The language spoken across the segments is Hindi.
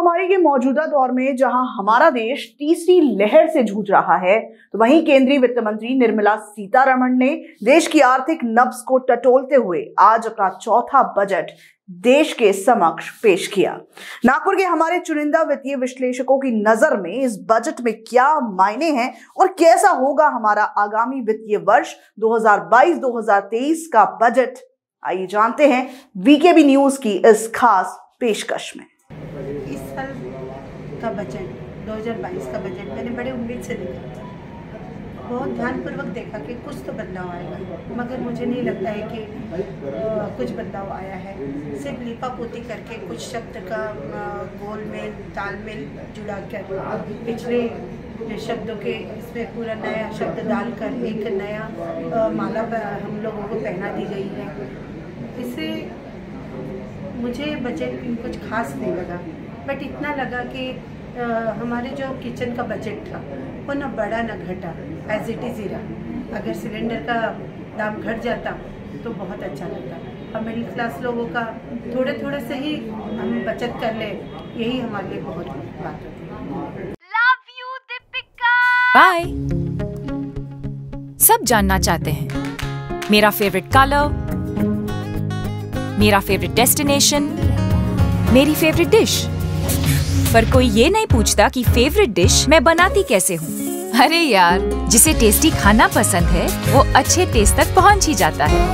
महामारी के मौजूदा दौर में जहां हमारा देश तीसरी लहर से जूझ रहा है, तो वहीं केंद्रीय वित्त मंत्री निर्मला सीतारमण ने देश की आर्थिक नब्ज को टटोलते हुए आज अपना चौथा बजट देश के समक्ष पेश किया। नागपुर के हमारे चुनिंदा वित्तीय विश्लेषकों की नजर में इस बजट में क्या मायने हैं और कैसा होगा हमारा आगामी वित्तीय वर्ष 2022-2023 का बजट, आइए जानते हैं वीकेबी न्यूज की इस खास पेशकश में। इस साल का बजट 2022 का बजट मैंने बड़े उम्मीद से देखा, बहुत ध्यानपूर्वक देखा कि कुछ तो बदलाव आएगा, मगर मुझे नहीं लगता है कि कुछ बदलाव आया है। सिर्फ लिपापोती करके कुछ शब्द का गोलमेल तालमेल जुड़ा कर पिछले शब्दों के इसमें पूरा नया शब्द डालकर एक नया माला हम लोगों को पहना दी गई है। इससे मुझे बजट कुछ खास नहीं लगा, बट इतना लगा कि हमारे जो किचन का बजट था वो ना बढ़ा ना घटा, एज इट इज़ ही रहा। अगर सिलेंडर का दाम घट जाता तो बहुत अच्छा लगता। और मिडिल क्लास लोगों का थोड़े थोड़े से ही हम बचत कर ले, यही हमारे लिए बहुत बात होती है। Love you Deepika. बाय। सब जानना चाहते हैं मेरा फेवरेट कलर, मेरा फेवरेट डेस्टिनेशन, मेरी फेवरेट डिश, पर कोई ये नहीं पूछता कि फेवरेट डिश मैं बनाती कैसे हूँ। अरे यार, जिसे टेस्टी खाना पसंद है वो अच्छे टेस्ट तक पहुँच ही जाता है।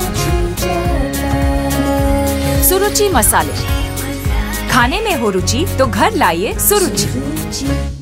सुरुचि मसाले, खाने में हो रुचि तो घर लाइए सुरुचि।